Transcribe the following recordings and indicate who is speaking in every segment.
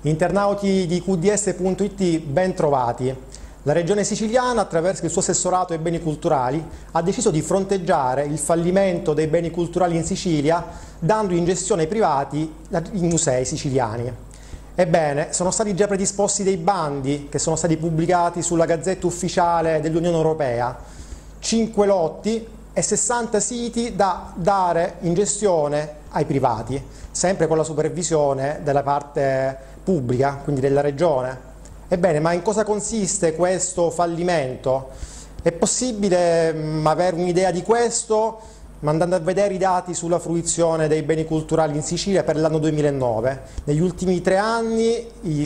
Speaker 1: Internauti di QDS.it, ben trovati. La Regione Siciliana, attraverso il suo assessorato ai beni culturali, ha deciso di fronteggiare il fallimento dei beni culturali in Sicilia, dando in gestione ai privati i musei siciliani. Ebbene, sono stati già predisposti dei bandi che sono stati pubblicati sulla Gazzetta Ufficiale dell'Unione Europea, 5 lotti e 60 siti da dare in gestione ai privati, sempre con la supervisione della parte pubblica, quindi della Regione. Ebbene, ma in cosa consiste questo fallimento? È possibile avere un'idea di questo andando a vedere i dati sulla fruizione dei beni culturali in Sicilia per l'anno 2009. Negli ultimi 3 anni i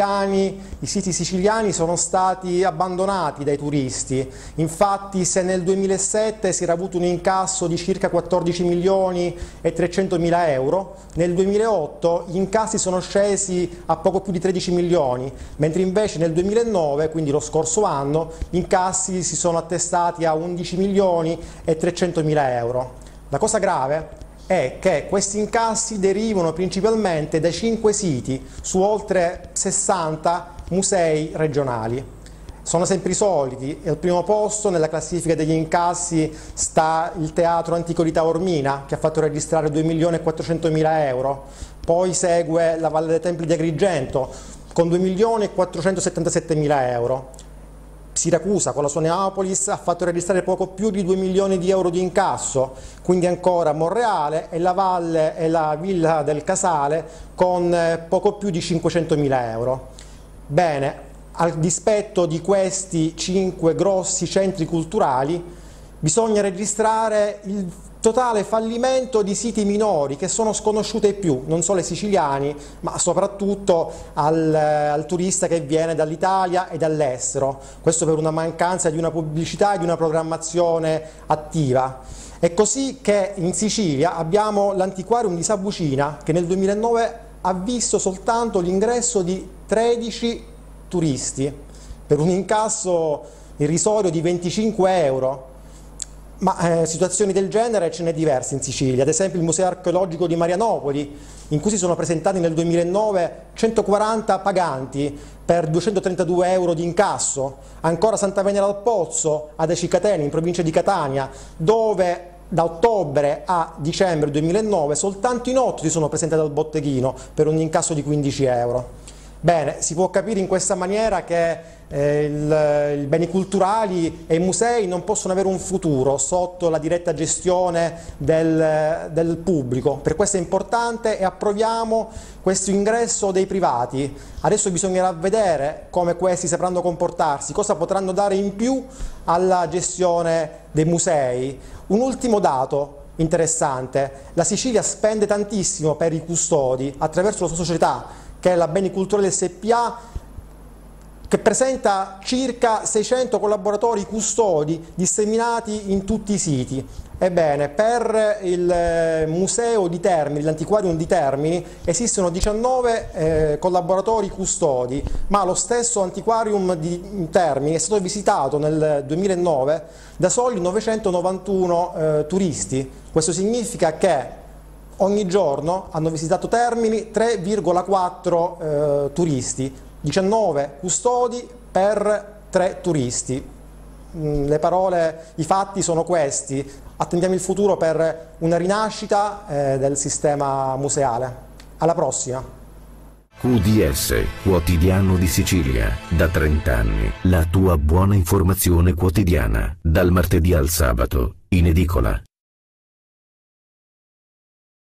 Speaker 1: siti siciliani sono stati abbandonati dai turisti. Infatti, se nel 2007 si era avuto un incasso di circa 14 milioni e 300 mila euro, nel 2008 gli incassi sono scesi a poco più di 13 milioni, mentre invece nel 2009, quindi lo scorso anno, gli incassi si sono attestati a 11 milioni e 300 mila euro. La cosa grave è che questi incassi derivano principalmente da 5 siti su oltre 60 musei regionali. Sono sempre i soliti, e al primo posto nella classifica degli incassi sta il Teatro Antico di Taormina, che ha fatto registrare 2 milioni e 400 mila euro, poi segue la Valle dei Templi di Agrigento con 2 milioni e 477 mila euro. Siracusa con la sua Neapolis ha fatto registrare poco più di 2 milioni di euro di incasso, quindi ancora Monreale e la Valle e la Villa del Casale con poco più di 500 mila euro. Bene, al dispetto di questi 5 grossi centri culturali bisogna registrare il totale fallimento di siti minori che sono sconosciuti ai più, non solo ai siciliani, ma soprattutto al turista che viene dall'Italia e dall'estero. Questo per una mancanza di una pubblicità e di una programmazione attiva. È così che in Sicilia abbiamo l'Antiquarium di Sabucina, che nel 2009 ha visto soltanto l'ingresso di 13 turisti per un incasso irrisorio di 25 euro. Ma situazioni del genere ce n'è diverse in Sicilia, ad esempio il Museo Archeologico di Marianopoli, in cui si sono presentati nel 2009 140 paganti per 232 euro di incasso, ancora Santa Venera al Pozzo ad Acicatene, in provincia di Catania, dove da ottobre a dicembre 2009 soltanto in 8 si sono presentati al botteghino per un incasso di 15 euro. Bene, si può capire in questa maniera che i beni culturali e i musei non possono avere un futuro sotto la diretta gestione del pubblico. Per questo è importante e approviamo questo ingresso dei privati. Adesso bisognerà vedere come questi sapranno comportarsi, cosa potranno dare in più alla gestione dei musei. Un ultimo dato interessante: la Sicilia spende tantissimo per i custodi attraverso la sua società, che è la Beni Culturali SPA, che presenta circa 600 collaboratori custodi disseminati in tutti i siti. Ebbene, per il museo di Termini, l'Antiquarium di Termini, esistono 19 collaboratori custodi, ma lo stesso Antiquarium di Termini è stato visitato nel 2009 da soli 991 turisti. Questo significa che ogni giorno hanno visitato Termini 3,4 turisti, 19 custodi per 3 turisti. Le parole, i fatti sono questi. Attendiamo il futuro per una rinascita del sistema museale. Alla prossima!
Speaker 2: QDS, Quotidiano di Sicilia, da 30 anni. La tua buona informazione quotidiana, dal martedì al sabato, in edicola.